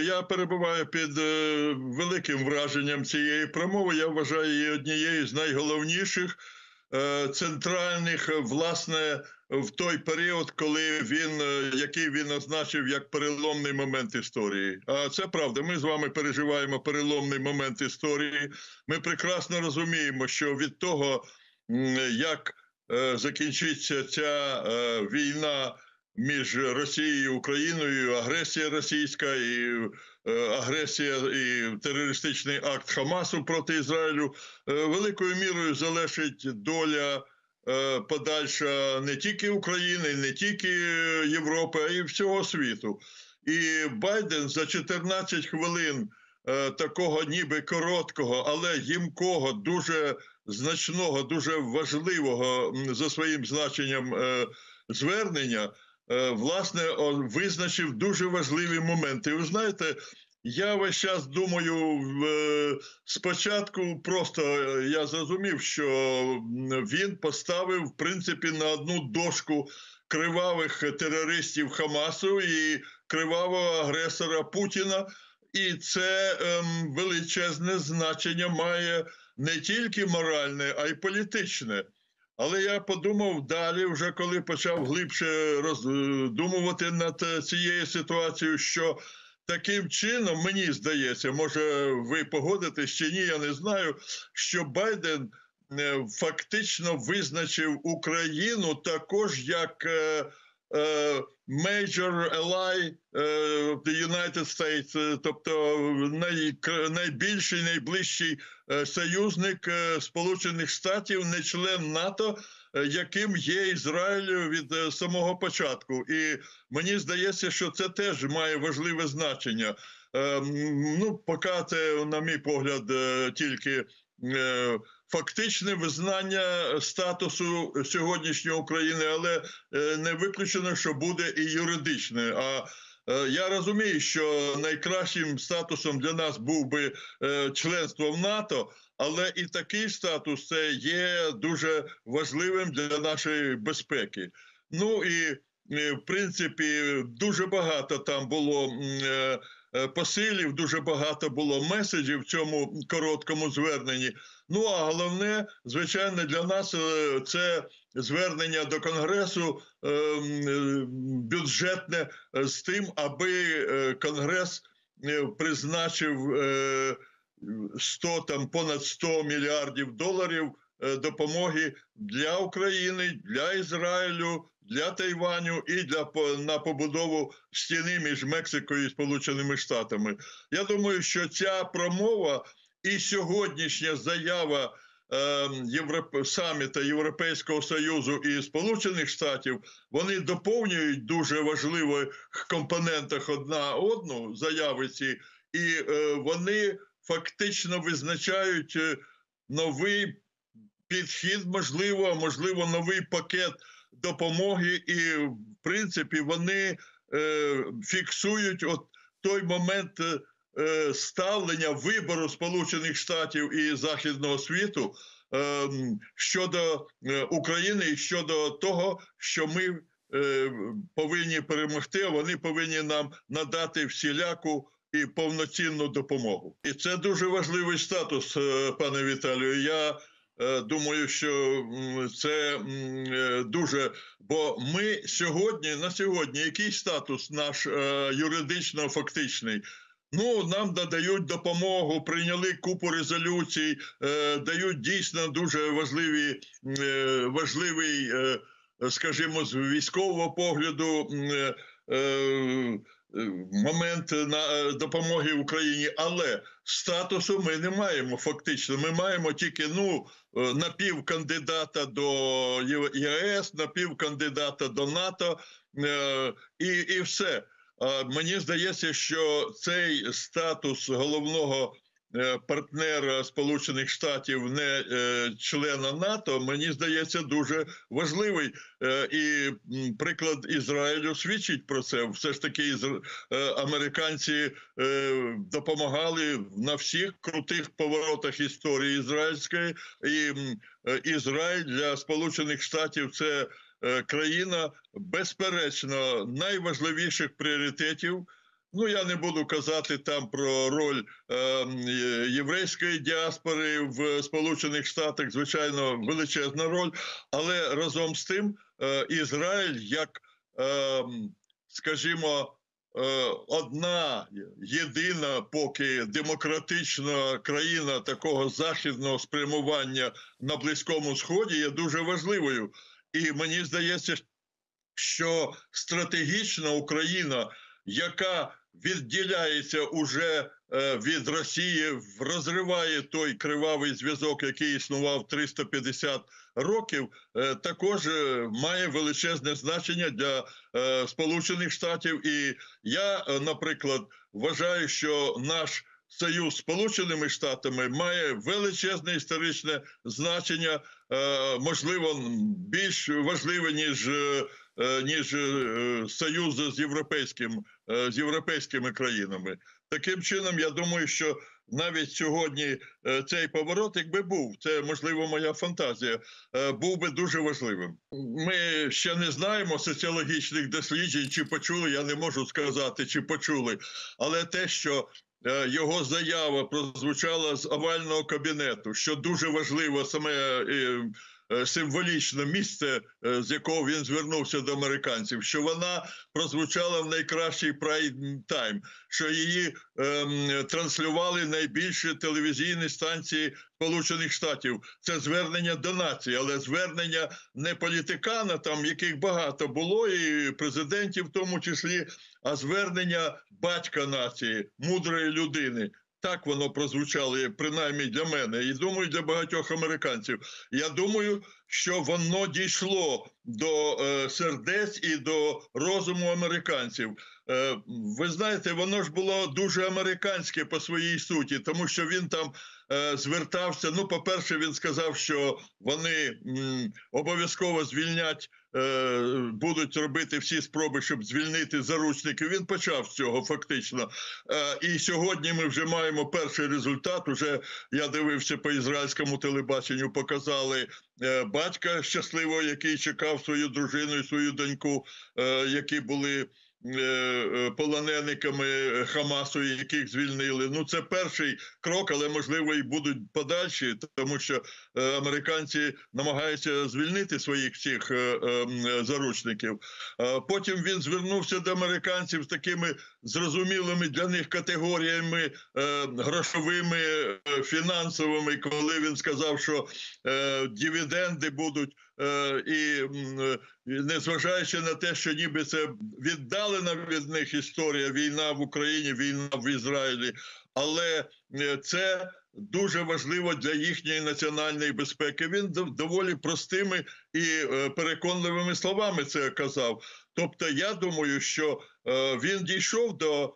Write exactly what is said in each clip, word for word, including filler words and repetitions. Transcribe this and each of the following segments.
Я перебуваю під е, великим враженням цієї промови. Я вважаю її однією з найголовніших, е, центральних, е, власне, в той період, коли він, е, який він означив як переломний момент історії. А це правда, ми з вами переживаємо переломний момент історії. Ми прекрасно розуміємо, що від того, м, як е, закінчиться ця е, війна між Росією і Україною, агресія російська і е, агресія і терористичний акт Хамасу проти Ізраїлю, е, великою мірою залежить доля е, подальша не тільки України, не тільки Європи, а й всього світу. І Байден за чотирнадцять хвилин е, такого ніби короткого, але їмкого, дуже значного, дуже важливого за своїм значенням е, звернення, власне, визначив дуже важливі моменти. Ви знаєте, я весь час думаю, спочатку просто я зрозумів, що він поставив, в принципі, на одну дошку кривавих терористів Хамасу і кривавого агресора Путіна. І це ем, величезне значення має не тільки моральне, а й політичне. Але я подумав далі, вже коли почав глибше роздумувати над цією ситуацією, що таким чином, мені здається, може ви погодитесь чи ні, я не знаю, що Байден фактично визначив Україну також як major ally of the United States, тобто найбільший, найближчий союзник Сполучених Штатів, не член НАТО, яким є Ізраїль від самого початку. І мені здається, що це теж має важливе значення. Ну, поки це, на мій погляд, тільки фактичне визнання статусу сьогоднішньої України, але не виключено, що буде і юридичне. А я розумію, що найкращим статусом для нас був би членство в НАТО, але і такий статус це є дуже важливим для нашої безпеки. Ну і, в принципі, дуже багато там було посилів, дуже багато було меседжів в цьому короткому зверненні. Ну, а головне, звичайно, для нас це звернення до Конгресу бюджетне з тим, аби Конгрес призначив сто, там, понад сто мільярдів доларів допомоги для України, для Ізраїлю, для Тайваню і для, на побудову стіни між Мексикою і Сполученими Штатами. Я думаю, що ця промова і сьогоднішня заява е, Європ... саміта Європейського Союзу і Сполучених Штатів, вони доповнюють дуже важливих компонентах одна одну, заяви ці, і е, вони фактично визначають новий підхід, можливо, можливо, новий пакет допомоги, і, в принципі, вони е, фіксують от той момент е, ставлення вибору Сполучених Штатів і Західного світу е, щодо України і щодо того, що ми е, повинні перемогти, а вони повинні нам надати всіляку і повноцінну допомогу. І це дуже важливий статус, пане Віталію. Я думаю, що це дуже... Бо ми сьогодні, на сьогодні, який статус наш юридично-фактичний? Ну, нам надають допомогу, прийняли купу резолюцій, дають дійсно дуже важливі, важливий, скажімо, з військового погляду момент на допомоги Україні, але статусу ми не маємо фактично. Ми маємо тільки, ну, напівкандидата до ЄС, напівкандидата до НАТО і, і все. Мені здається, що цей статус головного партнера Сполучених Штатів, не члена НАТО, мені здається, дуже важливий. І приклад Ізраїлю свідчить про це. Все ж таки американці допомагали на всіх крутих поворотах історії ізраїльської. І Ізраїль для Сполучених Штатів – це країна, безперечно, найважливіших пріоритетів Ну, я не буду казати там про роль е, єврейської діаспори в Сполучених Штатах, звичайно, величезна роль, але разом з тим е, Ізраїль як, е, скажімо, е, одна єдина поки демократична країна такого західного спрямування на Близькому Сході є дуже важливою. І мені здається, що стратегічна Україна, яка відділяється уже від Росії, розриває той кривавий зв'язок, який існував триста п'ятдесят років, також має величезне значення для Сполучених Штатів. І я, наприклад, вважаю, що наш союз з Сполученими Штатами має величезне історичне значення, можливо, більш важливе, ніж ніж союз з європейським, з європейськими країнами. Таким чином, я думаю, що навіть сьогодні цей поворот, якби був, це, можливо, моя фантазія, був би дуже важливим. Ми ще не знаємо соціологічних досліджень, чи почули, я не можу сказати, чи почули, але те, що його заява прозвучала з овального кабінету, що дуже важливо саме символічне місце, з якого він звернувся до американців, що вона прозвучала в найкращий прайм-тайм, що її ем, транслювали найбільші телевізійні станції Сполучених Штатів. Це звернення до нації, але звернення не політикана, там яких багато було, і президентів в тому числі, а звернення батька нації, мудрої людини. Так воно прозвучало, принаймні для мене, і, думаю, для багатьох американців. Я думаю, що воно дійшло до е, сердець і до розуму американців. Е, ви знаєте, воно ж було дуже американське по своїй суті, тому що він там е, звертався, ну, по-перше, він сказав, що вони обов'язково звільнять, е, будуть робити всі спроби, щоб звільнити заручників. Він почав з цього фактично. Е, і сьогодні ми вже маємо перший результат. Уже я дивився по ізраїльському телебаченню, показали е, батька щасливого, який чекав свою дружину і свою доньку, е, які були полонениками Хамасу, яких звільнили. Ну, це перший крок, але, можливо, і будуть подальші, тому що американці намагаються звільнити своїх всіх заручників. Потім він звернувся до американців з такими зрозумілими для них категоріями грошовими, фінансовими, коли він сказав, що дивіденди будуть, і незважаючи на те, що ніби це віддалена від них історія, війна в Україні, війна в Ізраїлі, але це дуже важливо для їхньої національної безпеки. Він доволі простими і переконливими словами це казав. Тобто я думаю, що він дійшов до,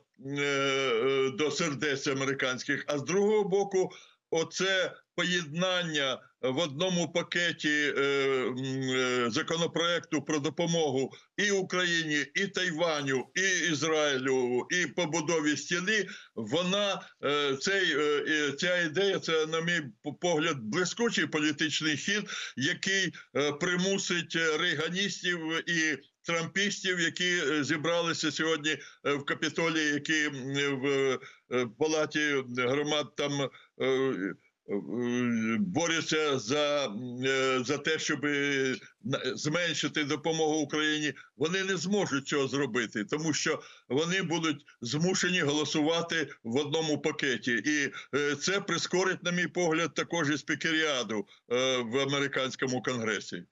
до сердець американських, а з другого боку, оце поєднання в одному пакеті е, е, законопроекту про допомогу і Україні, і Тайваню, і Ізраїлю, і побудові стіни, вона, е, цей, е, ця ідея, це, на мій погляд, блискучий політичний хід, який е, примусить рейганістів і трампістів, які зібралися сьогодні в Капітолії, які в Палаті громад там борються за, за те, щоб зменшити допомогу Україні, вони не зможуть цього зробити, тому що вони будуть змушені голосувати в одному пакеті. І це прискорить, на мій погляд, також і спікеріаду в американському конгресі.